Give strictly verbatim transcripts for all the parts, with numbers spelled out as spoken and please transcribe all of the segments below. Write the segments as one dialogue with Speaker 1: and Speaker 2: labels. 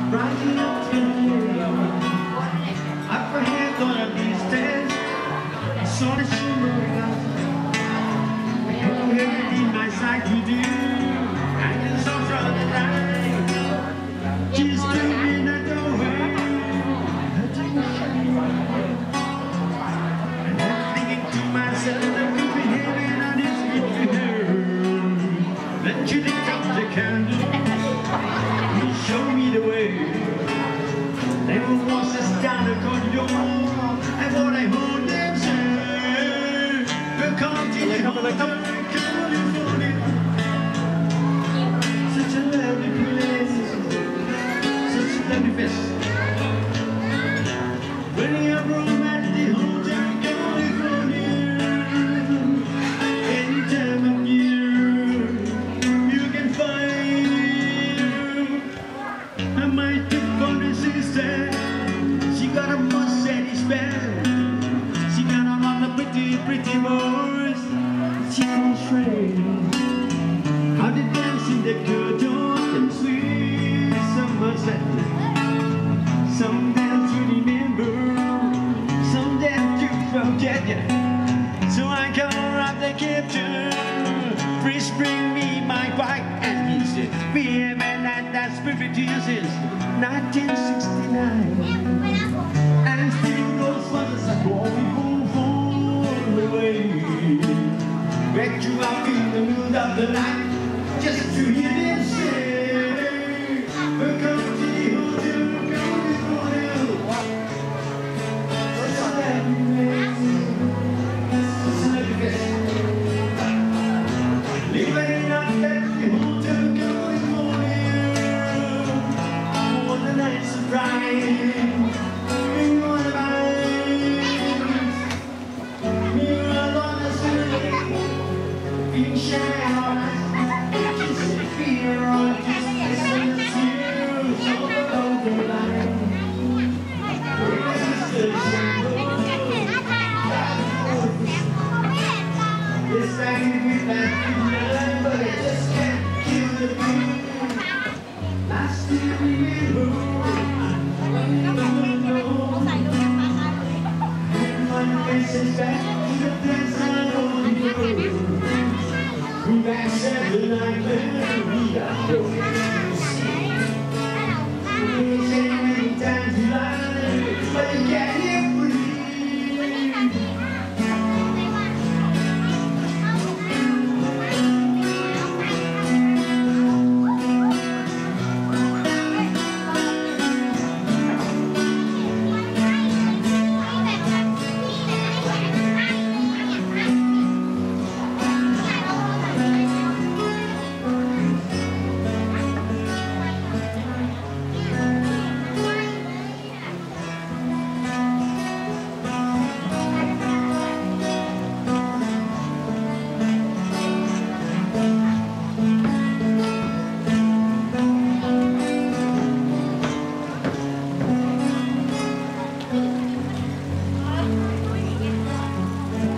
Speaker 1: rising up to the up ahead on a distance, I saw the shimmering light. Everything my sight to do, and the songs of the night, just in the doorway, and I'm thinking to myself that could be heaven on this with her. Let you light up the candle, you show me the way. They will wash us down the corridor, and what I heard them say, we'll continue on the California. Such a lovely place, such a lovely face. When you have room at the Hotel California, any time of year, you can find a mighty funny sister. She got a Mercedes Benz. She got a lot of pretty, pretty boys. She can train how they dance in the good old and sweet summer set. Some dance to remember, some dance to forget. Yeah. So I call up the captain. Please bring me my bike. And he said, be a man that that spirit uses. nineteen sixty-nine. And still those ones are going home, home away. Back you up in the middle of the night, just to hear them say, welcome to the Hotel California. What's that name? What's that living up at the Hotel California. For the nights of pride.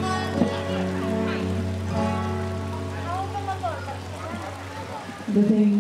Speaker 2: The thing